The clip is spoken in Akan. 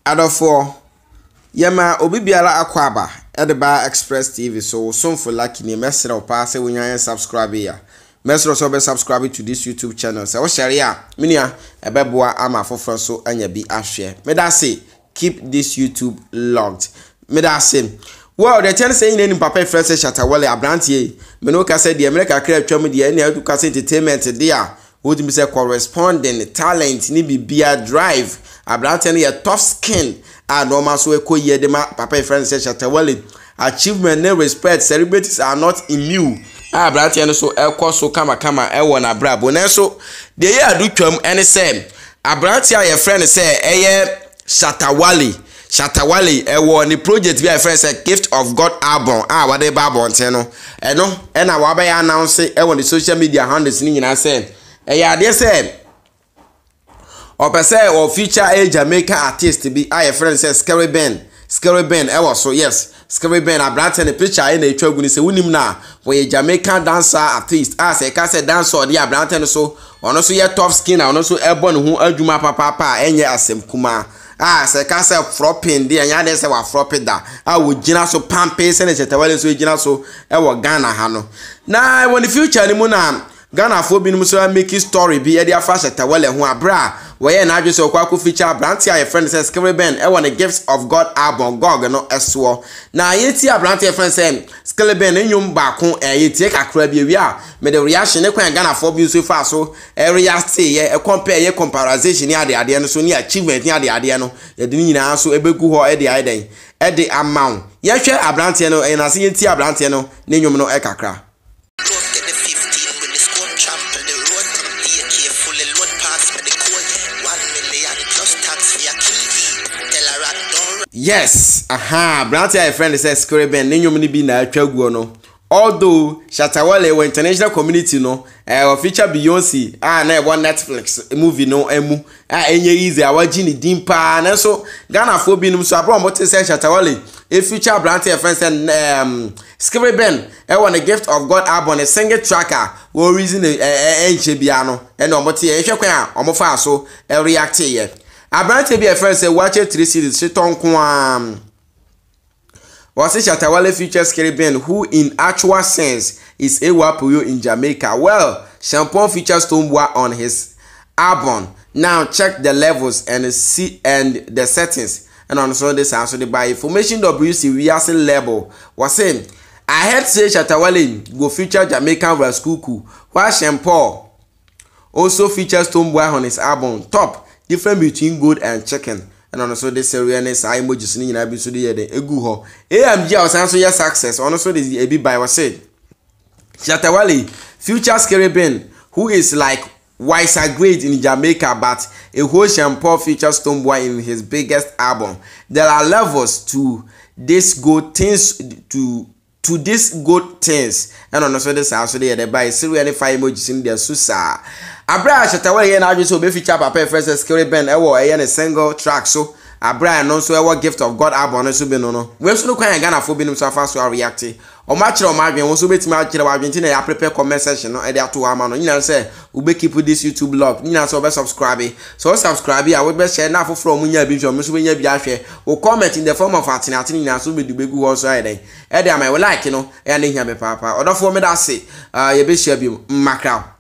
Adofo yema obi biara akwaba Edeba Express TV so for lucky ni mesra o pass when you subscribe here. Mesra so be subscribe to this YouTube channel. So share ya minia ebeboa ama foforo so anya bi ahwe. Me da say keep this YouTube logged. Me da say well the channel saying any papa friend say Shatta Wale abrantie. Me no ka say the America crab twam de any do ka say entertainment there. Would be say corresponding talent ni bibia drive. Abrantie no your tough skin. Normal so eko ye de ma papa friend say Shatta Wale achievement and respect celebrities are not immune. Abrantie no so eko so kama e wona brabo na so de ye adu twam ene say abrantie your friend say eye Shatta Wale wo ni project bi friend say Gift of God album what dey babon ten no eno na wa ba ya announce wo the social media handles ni nyina say ade say opese or feature a Jamaican artist be a friend says Scary Ben so yes Scary Ben abrantie the picture in the etwa guni say wunim na we Jamaican dancer artist as e ka say dancer dey abrantie no so ono so ye tough skin ono so ebo ne ho adwuma papa enye asem kuma se ka say flopping dey anya dey say wa flopping da wo gina so pampe say na Shatta Wale so gina so e wo Ghana ha no na when the future ni mu na Ghana for bi no so make story bi e dey afa Shatta Wale ho abra we na adwe so kwa feature abrantie a friend says Scary Ben e won the Gifts of God album gog no eso na yeti abrantie friend say Scary Ben nyum ba ko yeti kakra bi wi a me the reaction ne kwan Ghana for bi so fa so react ye compare ye comparison ni ade no so ni achievement ni ade no ye de nyina so ebegu ho e de amount ye hwe abrantie no na se yeti abrantie no ne nyum no kakra yes, Branty a friend says Scary Ben nyum ni bi na atwaguo no. Although Shatta Wale we international community no feature Beyonce na one Netflix movie no emu enye easy awaji ni dimpa na so Ghana fo bi num so abro mo te say Shatta Wale feature Branty a friend say Scary Ben won the Gift of God album a single tracker wo reason enche bia no e no mo te ehwe kwan a omo fa so react ye Abrantie be a friend say watch ay3d3 series shiton kwa was Shatta Wale features Scary Ben who in actual sense is a wapuyo in Jamaica. Well, Shampoo features Stonebwoy on his album. Now check the levels and see and the settings. And on so this answer the by information WC we are level was saying I heard say Shatta Wale go feature Jamaican Raskuku while Shampoo also features Stonebwoy on his album Top. Different between gold and chicken. And also this awareness I emojis ni na bi so dey the egu ho. AMG also your success. Also this a bit by was said. Shatta Wale future Scary Ben who is like wiser grade in Jamaica but a whole Shampoo features Stonebwoy in his biggest album. There are levels to this good things to this good things. And also this also dey the by serial fire emojis in there susa. Abra Shatta Wale na adwo so be feature papa first Scary Ben a single track so Abra no so Gift of God album no so be no we so no kwan Ghana fo bi no so afa so react o ma kire o ma adwen wo so betimi akire wa adwen ti na ya prepare comment section no e dey ato ama no nyina say we be keep this YouTube log nyina so be subscribe so subscribe ya we be share na afoforo mu nya bi so so be nya bi ahwe o comment in the form of atini nyina so be dubegu ho so e dey am we like no e na hia be papa odofo me da say ye be share bi makra